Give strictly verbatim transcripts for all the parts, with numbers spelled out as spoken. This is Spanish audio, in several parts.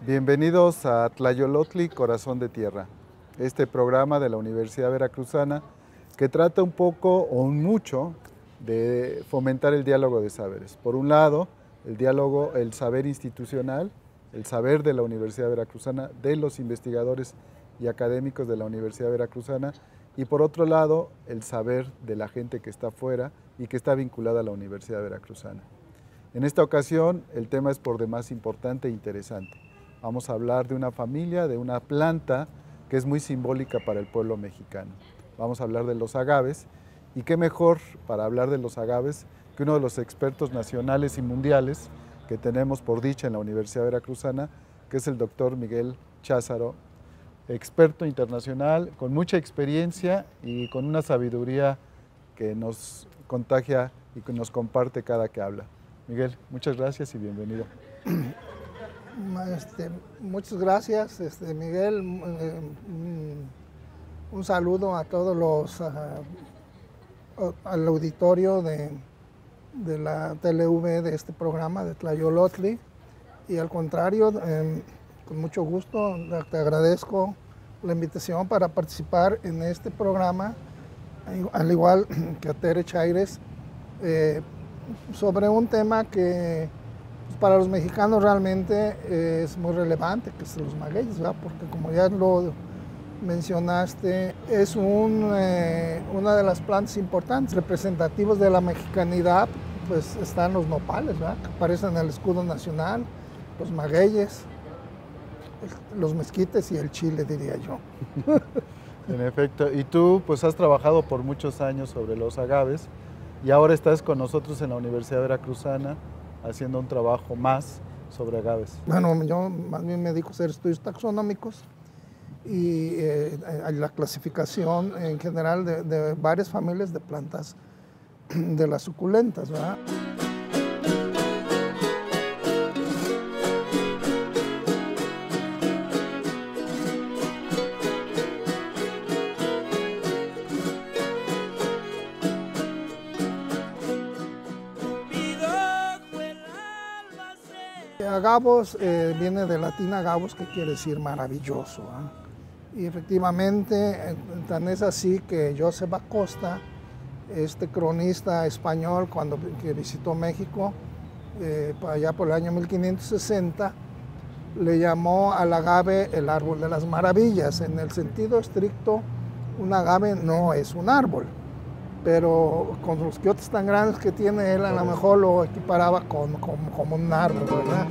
Bienvenidos a Tlayolotli, Corazón de Tierra, este programa de la Universidad Veracruzana que trata un poco o mucho de fomentar el diálogo de saberes. Por un lado, el diálogo, el saber institucional, el saber de la Universidad Veracruzana, de los investigadores y académicos de la Universidad Veracruzana, y por otro lado, el saber de la gente que está afuera y que está vinculada a la Universidad Veracruzana. En esta ocasión, el tema es por demás importante e interesante. Vamos a hablar de una familia, de una planta que es muy simbólica para el pueblo mexicano. Vamos a hablar de los agaves, y qué mejor para hablar de los agaves que uno de los expertos nacionales y mundiales que tenemos por dicha en la Universidad Veracruzana, que es el doctor Miguel Cházaro, experto internacional, con mucha experiencia y con una sabiduría que nos contagia y que nos comparte cada que habla. Miguel, muchas gracias y bienvenido. Este, muchas gracias, este, Miguel. Eh, un saludo a todos los, uh, al auditorio de, de la T L V de este programa de Tlayolotli. Y al contrario, eh, con mucho gusto te agradezco la invitación para participar en este programa, al igual que a Tere Chaires, eh, sobre un tema que para los mexicanos realmente eh, es muy relevante, que es los magueyes, ¿verdad? Porque como ya lo mencionaste, es un, eh, una de las plantas importantes, representativos de la mexicanidad, pues están los nopales, ¿verdad? Que aparecen en el escudo nacional, los magueyes, los mezquites y el chile, diría yo. En efecto, y tú pues has trabajado por muchos años sobre los agaves y ahora estás con nosotros en la Universidad Veracruzana haciendo un trabajo más sobre agaves. Bueno, yo más bien me dedico a hacer estudios taxonómicos y eh, a la clasificación en general de, de varias familias de plantas de las suculentas, ¿verdad? Agavos eh, viene del latín agavos, que quiere decir maravilloso, ¿eh? Y efectivamente, eh, tan es así que Joseph Acosta, este cronista español, cuando que visitó México, eh, allá por el año mil quinientos sesenta, le llamó al agave el árbol de las maravillas. En el sentido estricto, un agave no es un árbol, pero con los quiotes tan grandes que tiene él, a lo mejor lo equiparaba con, con, como un árbol, ¿verdad?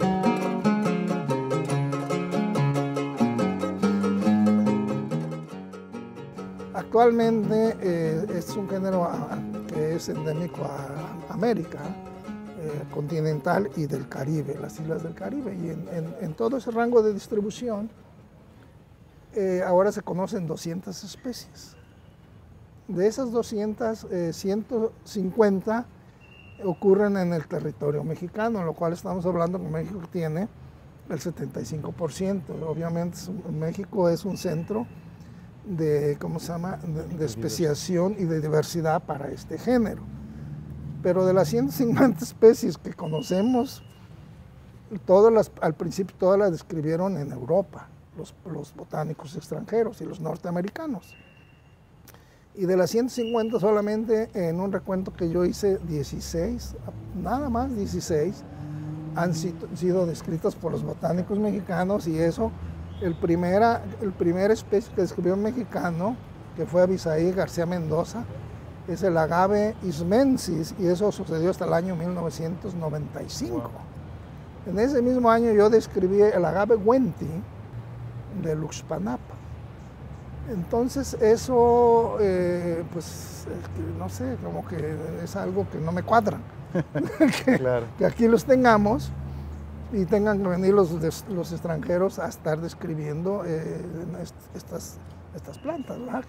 Actualmente eh, es un género a, que es endémico a América eh, continental y del Caribe, las islas del Caribe, y en, en, en todo ese rango de distribución eh, ahora se conocen doscientas especies. De esas doscientas, eh, ciento cincuenta ocurren en el territorio mexicano, en lo cual estamos hablando que México tiene el setenta y cinco por ciento. Obviamente México es un centro de, ¿cómo se llama?, de, de especiación y de diversidad para este género. Pero de las ciento cincuenta especies que conocemos, todas las, al principio todas las describieron en Europa, los, los botánicos extranjeros y los norteamericanos. Y de las ciento cincuenta solamente en un recuento que yo hice, dieciséis, nada más dieciséis, han sido, sido descritas por los botánicos mexicanos, y eso, el primera, el primer especie que describió un mexicano, que fue Abisaí García Mendoza, es el agave ismensis, y eso sucedió hasta el año mil novecientos noventa y cinco. Wow. En ese mismo año yo describí el agave Wenti de Luxpanapa. Entonces eso, eh, pues, no sé, como que es algo que no me cuadra. que, claro. que aquí los tengamos y tengan que venir los, los extranjeros a estar describiendo eh, estas, estas plantas, ¿verdad?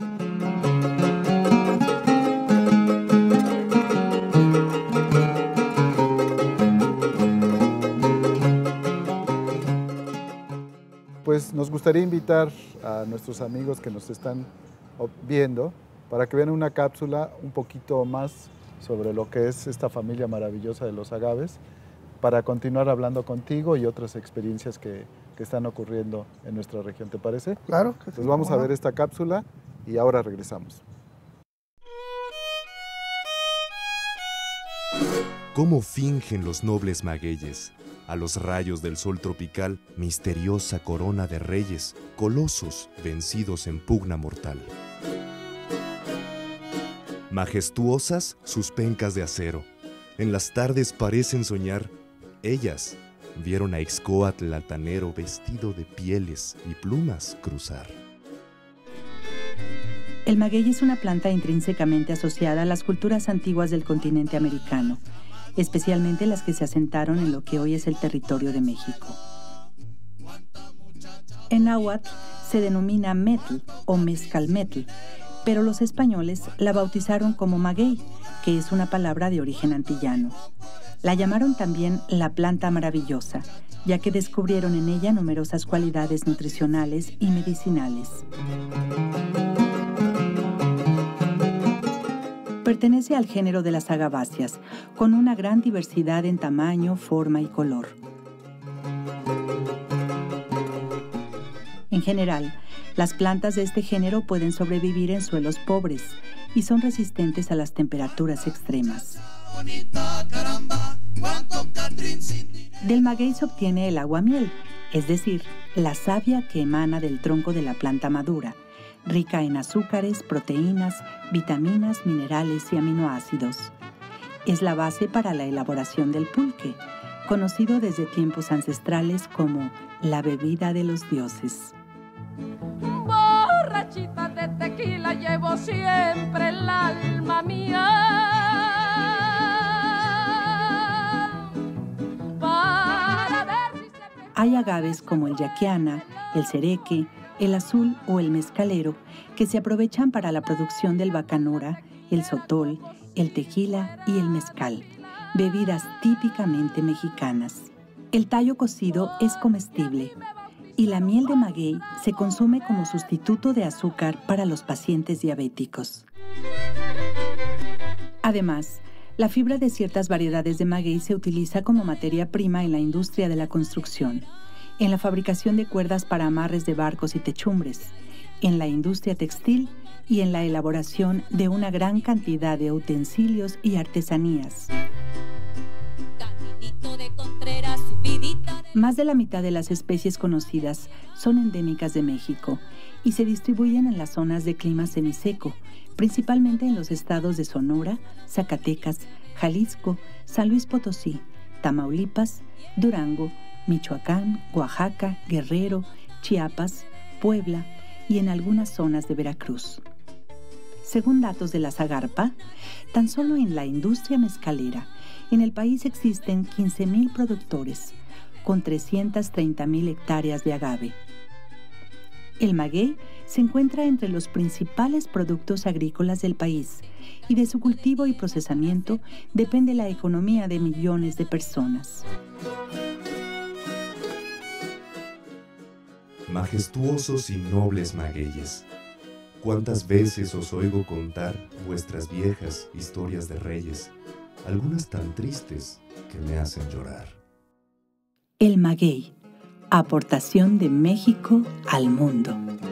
Pues nos gustaría invitar a nuestros amigos que nos están viendo para que vean una cápsula un poquito más sobre lo que es esta familia maravillosa de los agaves para continuar hablando contigo y otras experiencias que, que están ocurriendo en nuestra región. ¿Te parece? Claro. Que pues vamos a ver esta cápsula y ahora regresamos. ¿Cómo fingen los nobles magueyes? A los rayos del sol tropical, misteriosa corona de reyes, colosos vencidos en pugna mortal. Majestuosas sus pencas de acero, en las tardes parecen soñar. Ellas vieron a Ixcóatl altanero vestido de pieles y plumas cruzar. El maguey es una planta intrínsecamente asociada a las culturas antiguas del continente americano, especialmente las que se asentaron en lo que hoy es el territorio de México. En náhuatl se denomina metl o mezcalmetl, pero los españoles la bautizaron como maguey, que es una palabra de origen antillano. La llamaron también la planta maravillosa, ya que descubrieron en ella numerosas cualidades nutricionales y medicinales. Pertenece al género de las agaváceas, con una gran diversidad en tamaño, forma y color. En general, las plantas de este género pueden sobrevivir en suelos pobres y son resistentes a las temperaturas extremas. Del maguey se obtiene el aguamiel, es decir, la savia que emana del tronco de la planta madura, rica en azúcares, proteínas, vitaminas, minerales y aminoácidos. Es la base para la elaboración del pulque, conocido desde tiempos ancestrales como la bebida de los dioses. Borrachita de tequila llevo siempre el alma mía. Para ver si se... Hay agaves como el yaquiana, el cereque, el azul o el mezcalero, que se aprovechan para la producción del bacanora, el sotol, el tequila y el mezcal, bebidas típicamente mexicanas. El tallo cocido es comestible y la miel de maguey se consume como sustituto de azúcar para los pacientes diabéticos. Además, la fibra de ciertas variedades de maguey se utiliza como materia prima en la industria de la construcción, en la fabricación de cuerdas para amarres de barcos y techumbres, en la industria textil y en la elaboración de una gran cantidad de utensilios y artesanías. Más de la mitad de las especies conocidas son endémicas de México y se distribuyen en las zonas de clima semiseco, principalmente en los estados de Sonora, Zacatecas, Jalisco, San Luis Potosí, Tamaulipas, Durango, Michoacán, Oaxaca, Guerrero, Chiapas, Puebla y en algunas zonas de Veracruz. Según datos de la Zagarpa, tan solo en la industria mezcalera, en el país existen quince mil productores, con trescientas treinta mil hectáreas de agave. El maguey se encuentra entre los principales productos agrícolas del país y de su cultivo y procesamiento depende la economía de millones de personas. Majestuosos y nobles magueyes, cuántas veces os oigo contar vuestras viejas historias de reyes, algunas tan tristes que me hacen llorar. El maguey, aportación de México al mundo.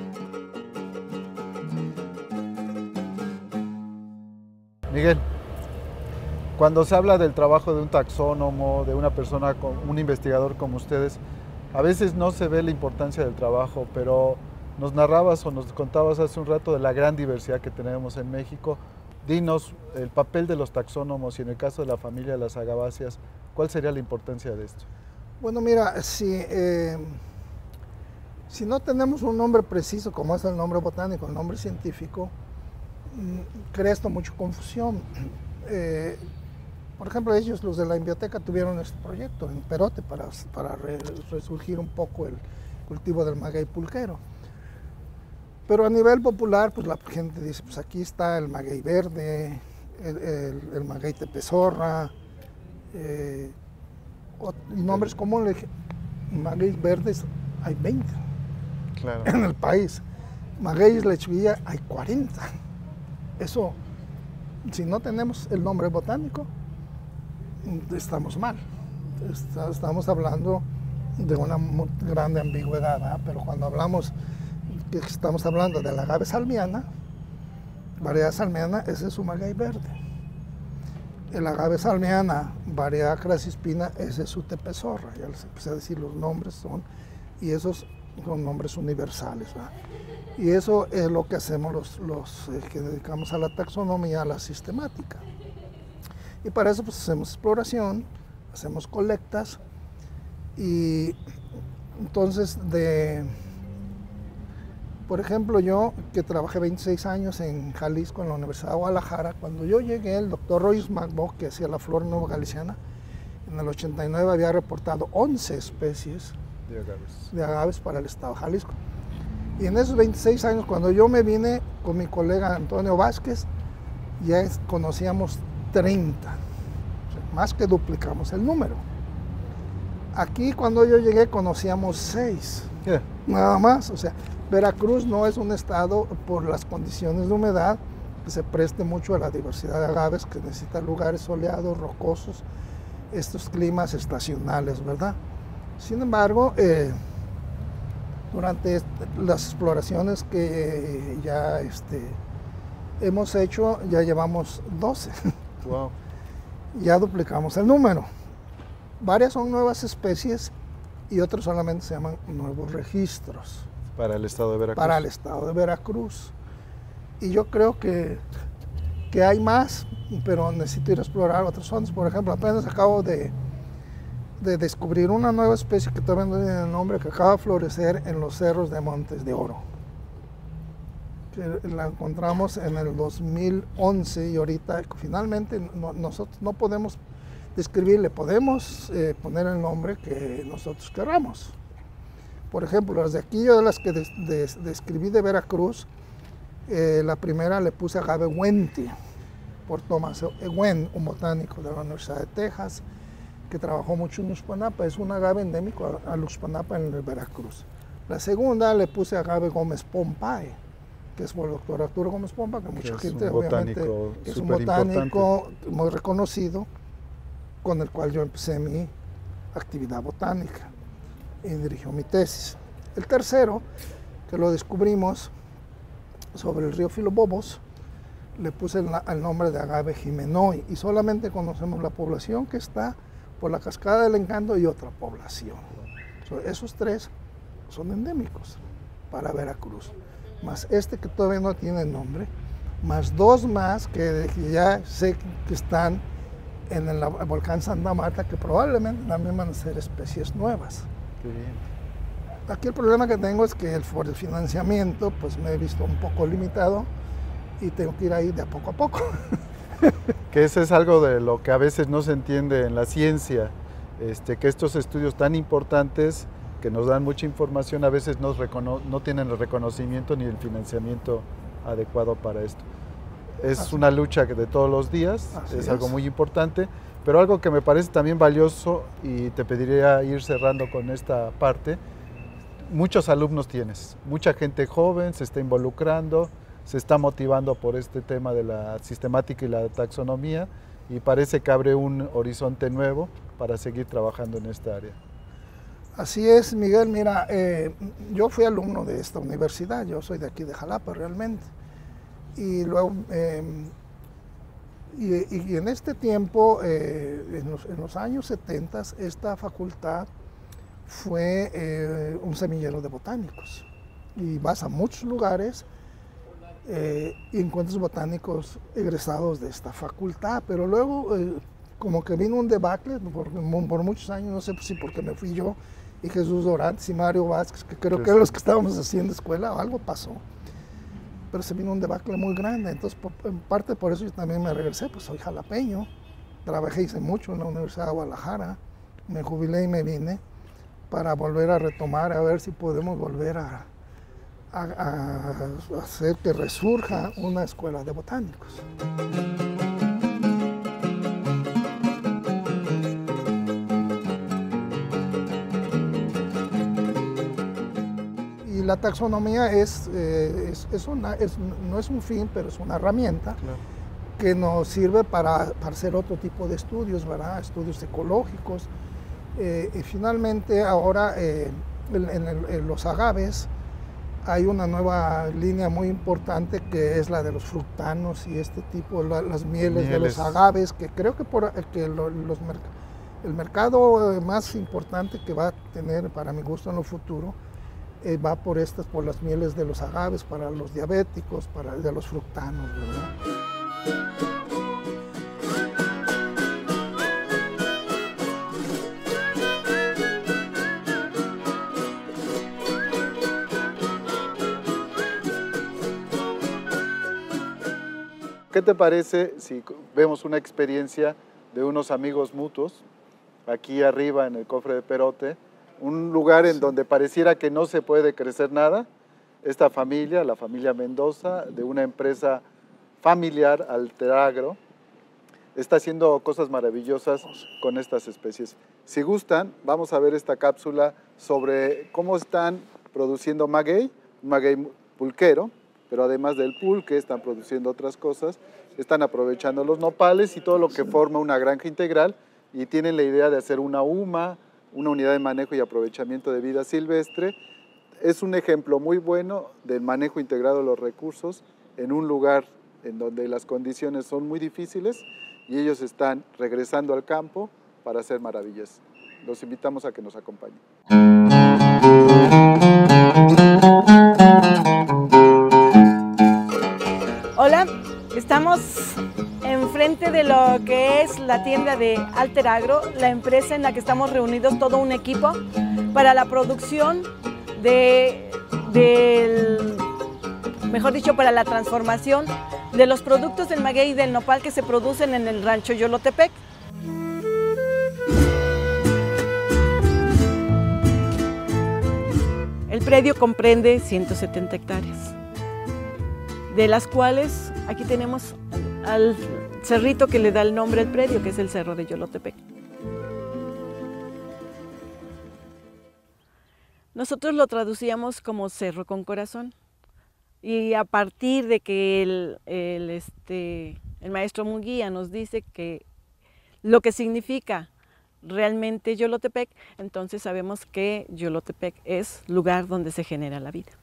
Miguel, cuando se habla del trabajo de un taxónomo, de una persona, un investigador como ustedes, a veces no se ve la importancia del trabajo, pero nos narrabas o nos contabas hace un rato de la gran diversidad que tenemos en México. Dinos el papel de los taxónomos y en el caso de la familia de las agaváceas, ¿cuál sería la importancia de esto? Bueno, mira, si, eh, si no tenemos un nombre preciso, como es el nombre botánico, el nombre científico, crea esto mucha confusión. Eh, por ejemplo, ellos, los de la biblioteca, tuvieron este proyecto en Perote para, para re, resurgir un poco el cultivo del maguey pulquero. Pero a nivel popular, pues la gente dice, pues aquí está el maguey verde, el, el, el maguey tepezorra, eh, y nombres comunes, magueyes verdes hay veinte claro. en el país, magueyes lechuguilla hay cuarenta. Eso, si no tenemos el nombre botánico, estamos mal. está, estamos hablando de una muy grande ambigüedad, ¿verdad? Pero cuando hablamos, que estamos hablando de la agave salmiana, variedad salmiana, ese es su maguey verde. El agave salmiana, variedad crasispina, ese es su tepezorra. Ya les empecé a decir, los nombres son, y esos son nombres universales, ¿verdad? Y eso es lo que hacemos los, los eh, que dedicamos a la taxonomía, a la sistemática. Y para eso pues hacemos exploración, hacemos colectas, y entonces de, por ejemplo, yo que trabajé veintiséis años en Jalisco, en la Universidad de Guadalajara, cuando yo llegué, el doctor Royce Magbo, que hacía la flora nueva galiciana, en el ochenta y nueve había reportado once especies de agaves. de agaves para el estado de Jalisco. Y en esos veintiséis años, cuando yo me vine con mi colega Antonio Vázquez, ya es, conocíamos treinta, o sea, más que duplicamos el número. Aquí cuando yo llegué conocíamos seis, Yeah. nada más. O sea, Veracruz no es un estado por las condiciones de humedad que se preste mucho a la diversidad de agaves, que necesita lugares soleados, rocosos, estos climas estacionales, ¿verdad? Sin embargo, eh, durante las exploraciones que ya este, hemos hecho, ya llevamos doce. Wow. Ya duplicamos el número. Varias son nuevas especies y otras solamente se llaman nuevos registros Para el estado de Veracruz. para el estado de Veracruz. Y yo creo que, que hay más, pero necesito ir a explorar otras zonas. Por ejemplo, apenas acabo de, de descubrir una nueva especie que todavía no tiene nombre, que acaba de florecer en los cerros de Montes de Oro. Que la encontramos en el dos mil once y ahorita finalmente no, nosotros no podemos describirle, podemos eh, poner el nombre que nosotros queramos. Por ejemplo, las de aquí, yo de las que des, des, describí de Veracruz, eh, la primera le puse agave Wenti, por Thomas Ewen, un botánico de la Universidad de Texas, que trabajó mucho en Uxpanapa, es un agave endémico a, a Uxpanapa en el Veracruz. La segunda le puse agave Gómez Pompey, que es por el doctor Arturo Gómez Pompa, que mucha es gente un obviamente botánico es un superimportante. botánico muy reconocido, con el cual yo empecé mi actividad botánica y dirigió mi tesis. El tercero, que lo descubrimos sobre el río Filobobos, le puse el, el nombre de agave Jimenoi, y solamente conocemos la población que está por la Cascada del Encanto y otra población. So, esos tres son endémicos para Veracruz, más este que todavía no tiene nombre, más dos más que, que ya sé que están en el volcán Santa Marta, que probablemente también van a ser especies nuevas. Qué bien. Aquí el problema que tengo es que el, por el financiamiento pues me he visto un poco limitado y tengo que ir ahí de a poco a poco. Que ese es algo de lo que a veces no se entiende en la ciencia, este, que estos estudios tan importantes que nos dan mucha información a veces no, recono no tienen el reconocimiento ni el financiamiento adecuado para esto. Es Así. una lucha de todos los días, Así es, es algo muy importante, pero algo que me parece también valioso, y te pediría ir cerrando con esta parte, muchos alumnos tienes, mucha gente joven se está involucrando, se está motivando por este tema de la sistemática y la taxonomía, y parece que abre un horizonte nuevo para seguir trabajando en esta área. Así es, Miguel. Mira, eh, yo fui alumno de esta universidad, yo soy de aquí de Jalapa realmente, y luego, eh, y, y en este tiempo, eh, en, los, en los años setenta, esta facultad fue eh, un semillero de botánicos, y vas a muchos lugares eh, y encuentras botánicos egresados de esta facultad, pero luego eh, como que vino un debacle por, por muchos años, no sé si porque me fui yo y Jesús Dorantes y Mario Vázquez, que creo que eran los que estábamos haciendo escuela, o algo pasó, pero se vino un debacle muy grande. Entonces por, en parte por eso yo también me regresé, pues soy jalapeño, trabajé, hice mucho en la Universidad de Guadalajara, me jubilé y me vine para volver a retomar, a ver si podemos volver a, a, a hacer que resurja una escuela de botánicos. La taxonomía es, eh, es, es una, es, no es un fin, pero es una herramienta, claro, que nos sirve para, para hacer otro tipo de estudios, ¿verdad? Estudios ecológicos, Eh, y finalmente ahora eh, en, en, el, en los agaves hay una nueva línea muy importante que es la de los fructanos y este tipo, la, las mieles, mieles de los agaves, que creo que, por, que lo, los merc el mercado más importante que va a tener para mi gusto en lo futuro eh, va por estas, por las mieles de los agaves, para los diabéticos, para de los fructanos, ¿verdad? ¿Qué te parece si vemos una experiencia de unos amigos mutuos aquí arriba en el Cofre de Perote, un lugar en sí. donde pareciera que no se puede crecer nada? Esta familia, la familia Mendoza, de una empresa familiar, Alteragro, está haciendo cosas maravillosas con estas especies. Si gustan, vamos a ver esta cápsula sobre cómo están produciendo maguey, un maguey pulquero, pero además del pulque están produciendo otras cosas, están aprovechando los nopales y todo lo que sí. forma una granja integral, y tienen la idea de hacer una U M A, una unidad de manejo y aprovechamiento de vida silvestre. Es un ejemplo muy bueno del manejo integrado de los recursos en un lugar en donde las condiciones son muy difíciles y ellos están regresando al campo para hacer maravillas. Los invitamos a que nos acompañen. Hola, estamos enfrente de lo que es la tienda de Alteragro, la empresa en la que estamos reunidos todo un equipo para la producción de, del, mejor dicho, para la transformación de los productos del maguey y del nopal que se producen en el rancho Yolotepec. El predio comprende ciento setenta hectáreas, de las cuales aquí tenemos al cerrito que le da el nombre al predio, que es el Cerro de Yolotepec. Nosotros lo traducíamos como cerro con corazón, y a partir de que el, el, este, el maestro Munguía nos dice que lo que significa realmente Yolotepec, entonces sabemos que Yolotepec es lugar donde se genera la vida.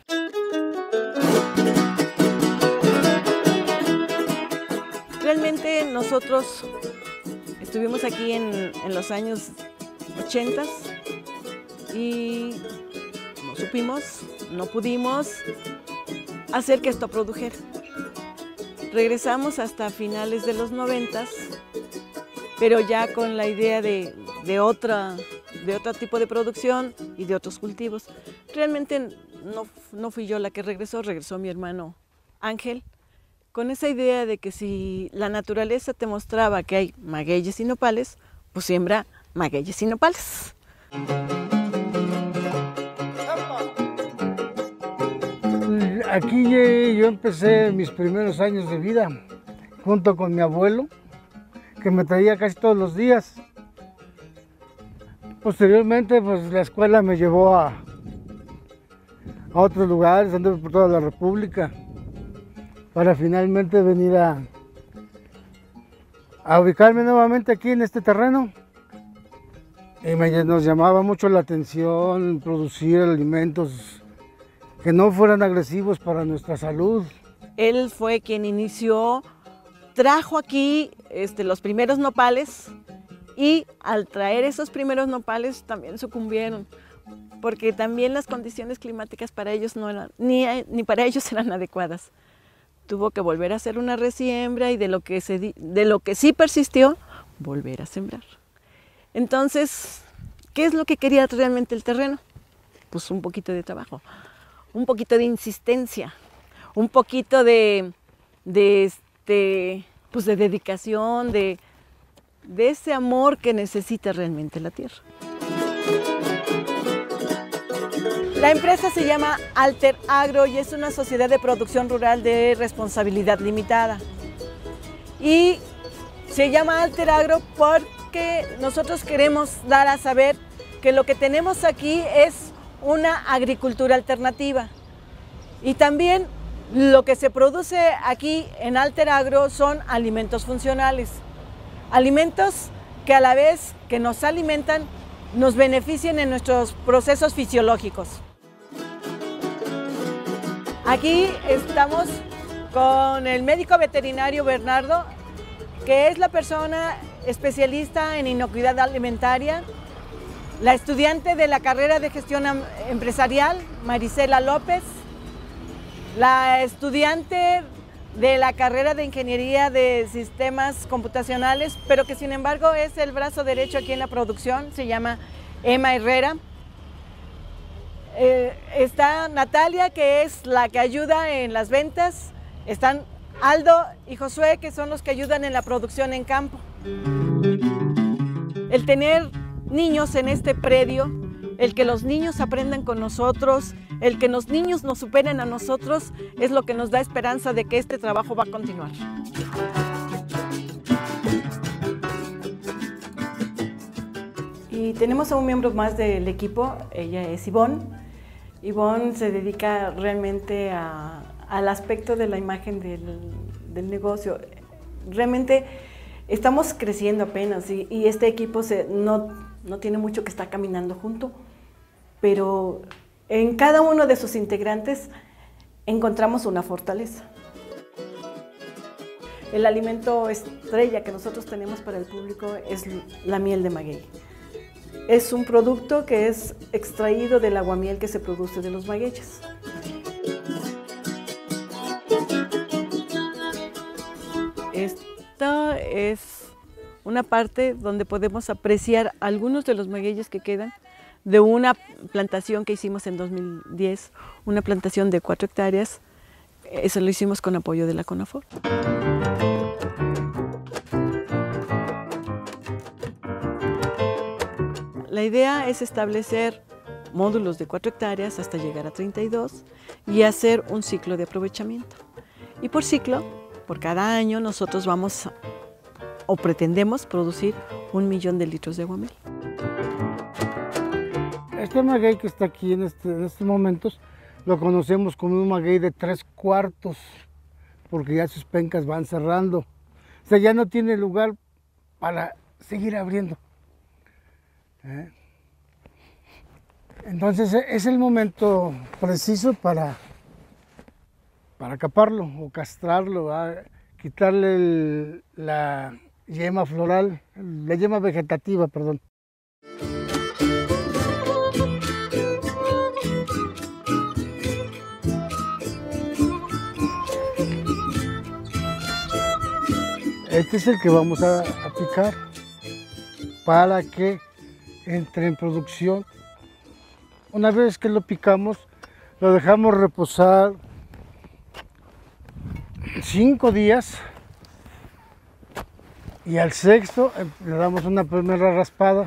Realmente nosotros estuvimos aquí en, en los años ochenta y no supimos, no pudimos hacer que esto produjera. Regresamos hasta finales de los noventas, pero ya con la idea de, de, otra, de otro tipo de producción y de otros cultivos. Realmente no, no fui yo la que regresó, regresó mi hermano Ángel, con esa idea de que si la naturaleza te mostraba que hay magueyes y nopales, pues siembra magueyes y nopales. Aquí yo empecé mis primeros años de vida junto con mi abuelo, que me traía casi todos los días. Posteriormente, pues la escuela me llevó a, a otros lugares, anduve por toda la República, para finalmente venir a, a ubicarme nuevamente aquí en este terreno. Y me, nos llamaba mucho la atención producir alimentos que no fueran agresivos para nuestra salud. Él fue quien inició, trajo aquí este, los primeros nopales, y al traer esos primeros nopales también sucumbieron, porque también las condiciones climáticas para ellos no eran, ni, ni para ellos eran adecuadas. Tuvo que volver a hacer una resiembra y de lo que, se, de lo que sí persistió, volver a sembrar. Entonces, ¿qué es lo que quería realmente el terreno? Pues un poquito de trabajo, un poquito de insistencia, un poquito de, de, este, pues de dedicación, de, de ese amor que necesita realmente la tierra. La empresa se llama Alteragro y es una sociedad de producción rural de responsabilidad limitada. Y se llama Alteragro porque nosotros queremos dar a saber que lo que tenemos aquí es una agricultura alternativa. Y también lo que se produce aquí en Alteragro son alimentos funcionales. Alimentos que a la vez que nos alimentan, nos beneficien en nuestros procesos fisiológicos. Aquí estamos con el médico veterinario Bernardo, que es la persona especialista en inocuidad alimentaria, la estudiante de la carrera de gestión empresarial, Marisela López, la estudiante de la carrera de ingeniería de sistemas computacionales, pero que sin embargo es el brazo derecho aquí en la producción, se llama Emma Herrera. Eh, está Natalia, que es la que ayuda en las ventas, están Aldo y Josué, que son los que ayudan en la producción en campo. El tener niños en este predio, el que los niños aprendan con nosotros, el que los niños nos superen a nosotros, es lo que nos da esperanza de que este trabajo va a continuar. Y tenemos a un miembro más del equipo, ella es Ivonne. Ivonne se dedica realmente a, al aspecto de la imagen del, del negocio. Realmente estamos creciendo apenas y, y este equipo se, no, no tiene mucho que está caminando junto, pero en cada uno de sus integrantes encontramos una fortaleza. El alimento estrella que nosotros tenemos para el público es la miel de maguey. Es un producto que es extraído del aguamiel que se produce de los magueyes. Esta es una parte donde podemos apreciar algunos de los magueyes que quedan de una plantación que hicimos en dos mil diez, una plantación de cuatro hectáreas. Eso lo hicimos con apoyo de la CONAFOR. La idea es establecer módulos de cuatro hectáreas hasta llegar a treinta y dos y hacer un ciclo de aprovechamiento. Y por ciclo, por cada año, nosotros vamos a, o pretendemos producir un millón de litros de aguamiel. Este maguey que está aquí en, este, en estos momentos lo conocemos como un maguey de tres cuartos, porque ya sus pencas van cerrando. O sea, ya no tiene lugar para seguir abriendo. ¿Eh? Entonces es el momento preciso para, para caparlo o castrarlo, ¿va? Quitarle el, la yema floral, la yema vegetativa, perdón. Este es el que vamos a, a picar para que entre en producción. Una vez que lo picamos, lo dejamos reposar cinco días y al sexto le damos una primera raspada.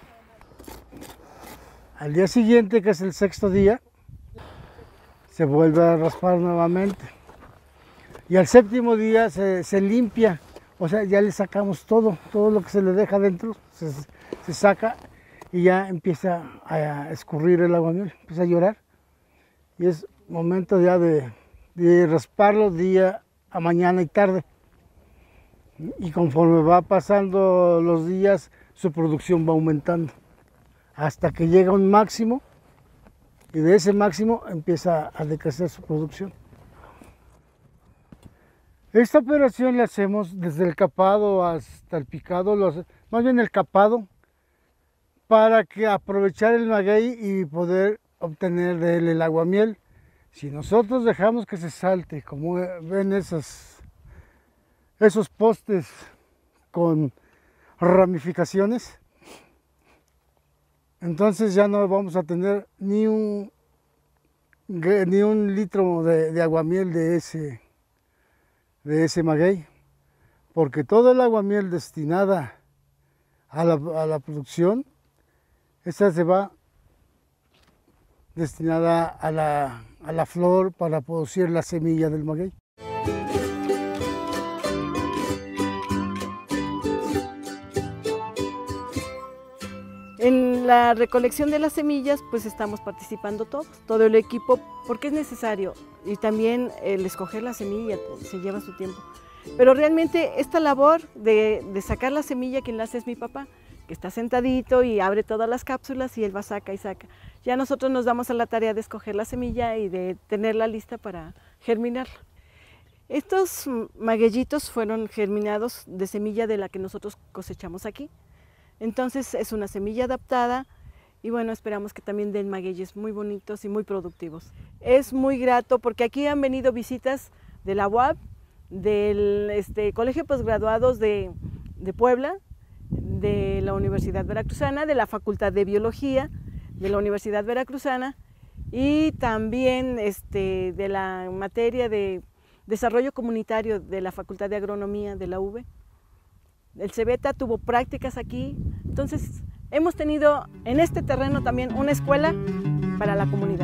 Al día siguiente, que es el sexto día, se vuelve a raspar nuevamente y al séptimo día se, se limpia, o sea, ya le sacamos todo, todo lo que se le deja dentro, se, se saca y ya empieza a escurrir el aguamiel, empieza a llorar y es momento ya de, de rasparlo día a mañana y tarde, y conforme va pasando los días su producción va aumentando hasta que llega a un máximo y de ese máximo empieza a decrecer su producción. Esta operación la hacemos desde el capado hasta el picado, lo, más bien el capado, para que aprovechar el maguey y poder obtener de él el aguamiel. Si nosotros dejamos que se salte, como ven esos, esos postes con ramificaciones, entonces ya no vamos a tener ni un, ni un litro de, de aguamiel de ese, de ese maguey, porque todo el aguamiel destinada a la, a la producción, esta se va destinada a la, a la flor para producir la semilla del maguey. En la recolección de las semillas, pues estamos participando todos, todo el equipo, porque es necesario. Y también el escoger la semilla se lleva su tiempo. Pero realmente esta labor de, de sacar la semilla, quien la hace es mi papá, que está sentadito y abre todas las cápsulas y él va, saca y saca. Ya nosotros nos damos a la tarea de escoger la semilla y de tenerla lista para germinarla. Estos magueylitos fueron germinados de semilla de la que nosotros cosechamos aquí. Entonces es una semilla adaptada y bueno, esperamos que también den magueyes muy bonitos y muy productivos. Es muy grato porque aquí han venido visitas de la U A P, del este, Colegio de Postgraduados de, de Puebla, de la Universidad Veracruzana, de la Facultad de Biología de la Universidad Veracruzana y también este, de la materia de Desarrollo Comunitario de la Facultad de Agronomía de la U V. El CEBETA tuvo prácticas aquí, entonces hemos tenido en este terreno también una escuela para la comunidad.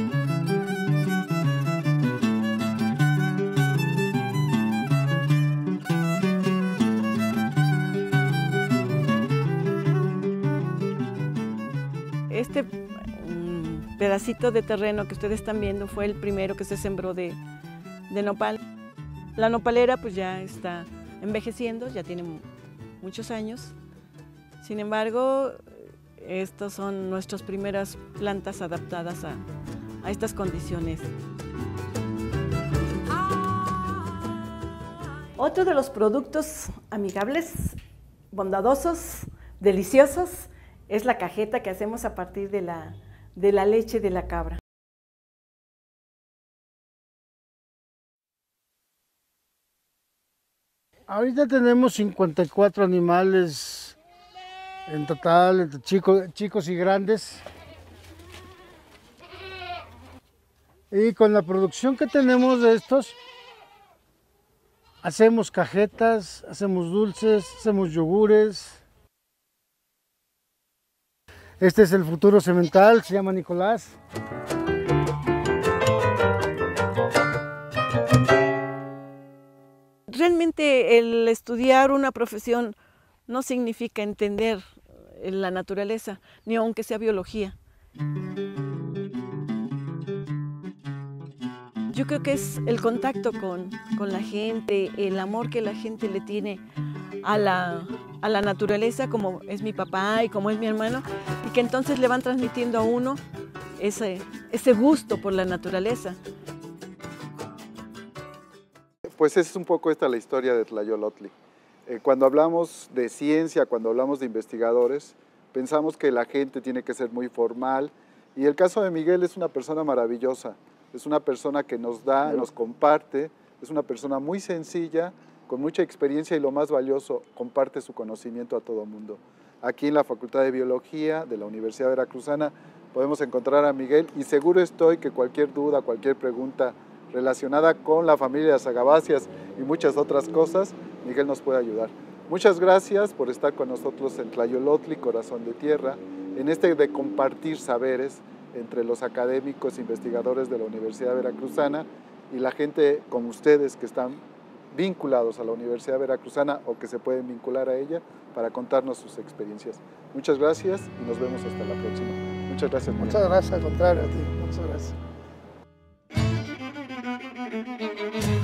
Este um, pedacito de terreno que ustedes están viendo fue el primero que se sembró de, de nopal. La nopalera pues ya está envejeciendo, ya tiene muchos años. Sin embargo, estas son nuestras primeras plantas adaptadas a, a estas condiciones. Otro de los productos amigables, bondadosos, deliciosos, es la cajeta que hacemos a partir de la, de la leche de la cabra. Ahorita tenemos cincuenta y cuatro animales en total, entre chicos, chicos y grandes. Y con la producción que tenemos de estos, hacemos cajetas, hacemos dulces, hacemos yogures. Este es el futuro semental, se llama Nicolás. Realmente el estudiar una profesión no significa entender la naturaleza, ni aunque sea biología. Yo creo que es el contacto con, con la gente, el amor que la gente le tiene a la, a la naturaleza, como es mi papá y como es mi hermano, y que entonces le van transmitiendo a uno ese, ese gusto por la naturaleza. Pues es un poco esta la historia de Tlayolotli. Eh, cuando hablamos de ciencia, cuando hablamos de investigadores, pensamos que la gente tiene que ser muy formal, y el caso de Miguel es una persona maravillosa, es una persona que nos da, nos comparte, es una persona muy sencilla, con mucha experiencia y lo más valioso, comparte su conocimiento a todo el mundo. Aquí en la Facultad de Biología de la Universidad Veracruzana podemos encontrar a Miguel y seguro estoy que cualquier duda, cualquier pregunta relacionada con la familia de las agaváceas y muchas otras cosas, Miguel nos puede ayudar. Muchas gracias por estar con nosotros en Tlayolotli, Corazón de Tierra, en este de compartir saberes entre los académicos e investigadores de la Universidad Veracruzana y la gente como ustedes que están vinculados a la Universidad Veracruzana o que se pueden vincular a ella para contarnos sus experiencias. Muchas gracias y nos vemos hasta la próxima. Muchas gracias. Miguel. Muchas gracias, al contrario a ti. Muchas gracias.